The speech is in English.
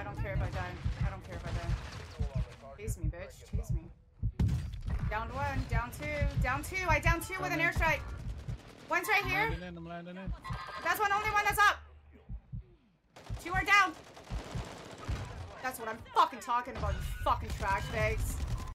don't care if I die. I don't care if I die. Chase me, bitch. Chase me. Down one, down two, down two. I down two with an airstrike. One's right here. I'm landing in. That's one, only one that's up. Two are down. That's what I'm fucking talking about, you fucking trash bags.